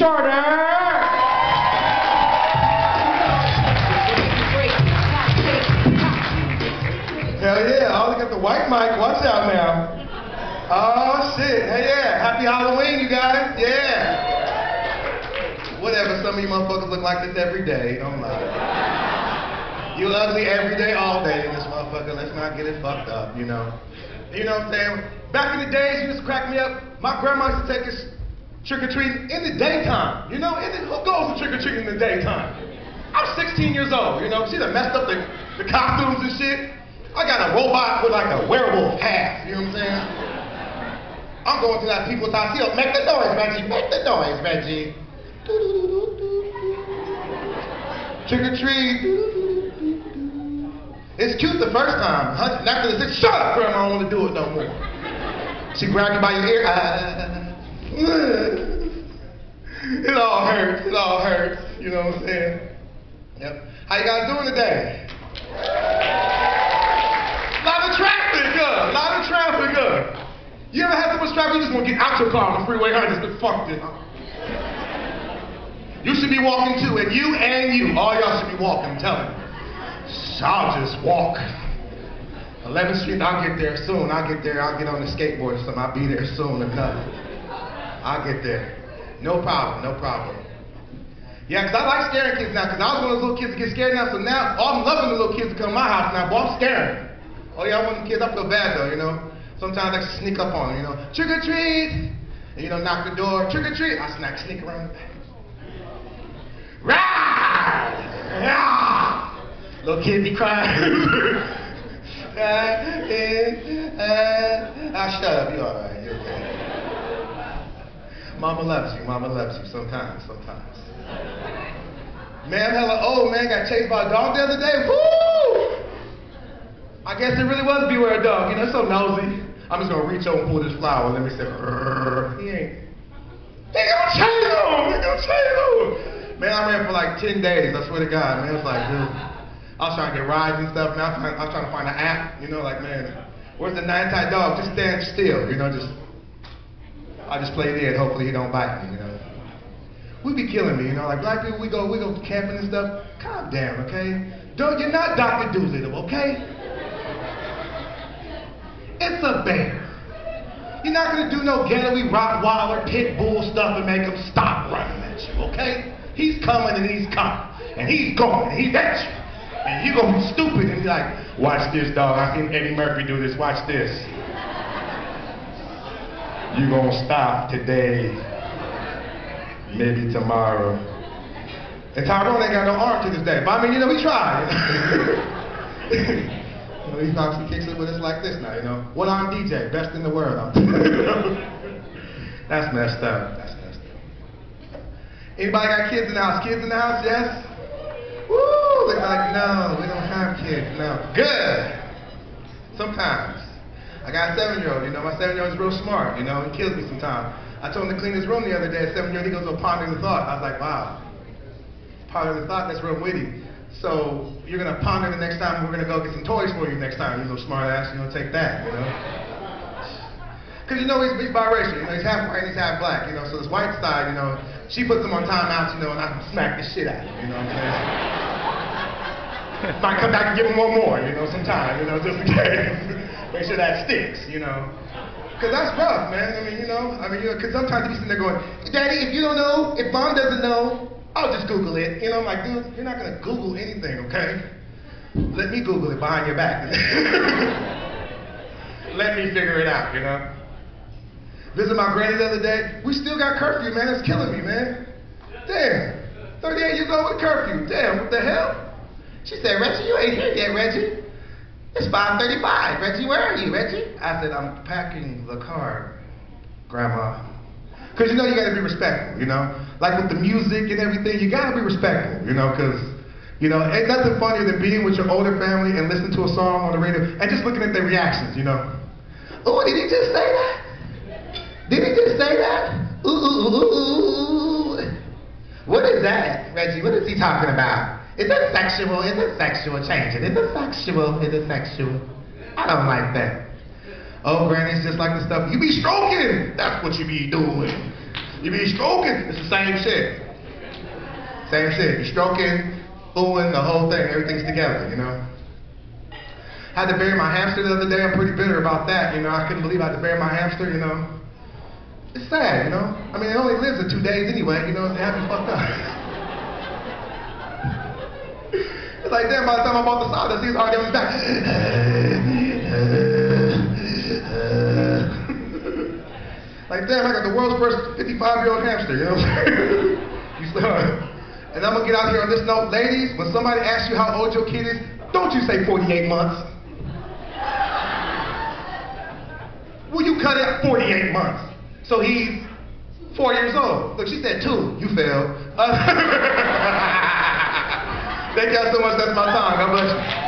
Shorter! Hell yeah, I only got the white mic. Watch out now. Oh shit. Hey yeah, happy Halloween, you guys. Yeah. Whatever, some of you motherfuckers look like this every day. Don't lie. You ugly every day, all day in this motherfucker. Let's not get it fucked up, you know. You know what I'm saying? Back in the days, you used to crack me up. My grandma used to take us trick-or-treating in the daytime. You know, who goes to trick-or-treating in the daytime? I'm 16 years old, you know. She done messed up the costumes and shit. I got a robot with like a werewolf hat, you know what I'm saying? I'm going to that people's house. Yo, make the noise, Reggie. Make the noise, Reggie. Trick-or-treat. It's cute the first time. After they said, shut up, Grandma, I don't want to do it no more. She grabbed you by your ear. It all hurts. It all hurts. You know what I'm saying? Yep. How you guys doing today? A lot of traffic, A lot of traffic, You ever had so much traffic you just want to get out your car on the freeway? I just been fucked it. You should be walking too, and you, all y'all should be walking, I'm telling you. So I'll just walk. 11th Street, I'll get there soon. I'll get there, I'll get on the skateboard or something. I'll be there soon enough. I'll get there. No problem, no problem. Yeah, because I like scaring kids now, because I was one of those little kids that get scared now, so now I'm loving the little kids to come to my house now, but I'm scaring them. Oh yeah, I want the kids, I feel bad though, you know. Sometimes I just sneak up on them, you know. Trick or treat! And you know, knock the door, trick or treat! I sneak around the back. Rah! Rah! Little kids be crying. Shut up, you alright, you're okay. Mama loves you sometimes. Man, hella old, man, got chased by a dog the other day. Woo! I guess it really was beware a dog, you know, it's so nosy. I'm just gonna reach over and pull this flower, let me say, he ain't gonna chase him! Man, I ran for like 10 days, I swear to God, man, it was like, dude. I was trying to get rides and stuff, man, I was trying to find an app, you know, like, man, where's the anti-dog? Just stand still, you know, I just play dead, hopefully he don't bite me, you know. We be killing me, you know, like black people, we go camping and stuff. Calm down, okay? You're not Dr. Doolittle, okay? It's a bear. You're not gonna do no ghetto-y Rottweiler, pit bull stuff and make him stop running at you, okay? He's coming and he's coming. And he's going and he's at you. And you're gonna be stupid and be like, watch this, dog. I seen Eddie Murphy do this, watch this. You're gonna stop today, maybe tomorrow. And Tyrone ain't got no arm to this day, but I mean, you know, we tried. You know, he knocks and kicks it with us like this now, you know. One-arm DJ, best in the world. That's messed up. That's messed up. Anybody got kids in the house? Kids in the house, yes? Woo! They're like, no, we don't have kids, no. Good! Sometimes. I got a 7-year-old, you know, my 7-year-old is real smart, you know, he kills me sometimes. I told him to clean his room the other day, at 7-year-old, he goes, oh, pondering the thought. I was like, wow, pondering the thought, that's real witty. So, you're gonna ponder the next time we're gonna go get some toys for you next time, you little smart ass, you know, take that, you know. Cause you know, he's biracial, you know, he's half white and he's half black, you know, so this white side, you know, she puts him on timeouts, you know, and I can smack the shit out of him, you know what I'm saying? Might come back and give him one more, you know, sometime, you know, just in case. Make sure that sticks, you know. Because that's rough, man. I mean, you know, because sometimes you be sitting there going, Daddy, if you don't know, if Mom doesn't know, I'll just Google it. You know, I'm like, dude, you're not going to Google anything, okay? Let me Google it behind your back. Let me figure it out, you know. Visit my granny the other day. We still got curfew, man. It's killing me, man. Damn. 38 years old with curfew. Damn, what the hell? She said, Reggie, you ain't here yet, Reggie. It's 5:35. Reggie, where are you, Reggie? I said, I'm packing the car, Grandma. Because, you know, you got to be respectful, you know? Like with the music and everything, you got to be respectful, you know? Because, you know, ain't nothing funnier than being with your older family and listening to a song on the radio and just looking at their reactions, you know? Oh, did he just say that? Did he just say that? Ooh, ooh, ooh, ooh. What is that, Reggie? What is he talking about? Is it sexual? Is it sexual? Change it. Is it sexual? Is it sexual? I don't like that. Oh, Granny, it's just like the stuff you be stroking. That's what you be doing. You be stroking. It's the same shit. Same shit. You're stroking, fooling, the whole thing. Everything's together, you know. Had to bury my hamster the other day. I'm pretty bitter about that, you know. I couldn't believe I had to bury my hamster, you know. It's sad, you know. I mean, it only lives in 2 days anyway, you know. It had me fucked up. It's like, damn, by the time I bought the sawdust, he's already on his back. Like, damn, I got the world's first 55-year-old hamster, you know what I'm saying? You saw. And I'm going to get out here on this note. Ladies, when somebody asks you how old your kid is, don't you say 48 months. Will you cut it 48 months? So he's 4 years old. Look, she said 2. You failed. Thank y'all so much. That's my time. God bless you.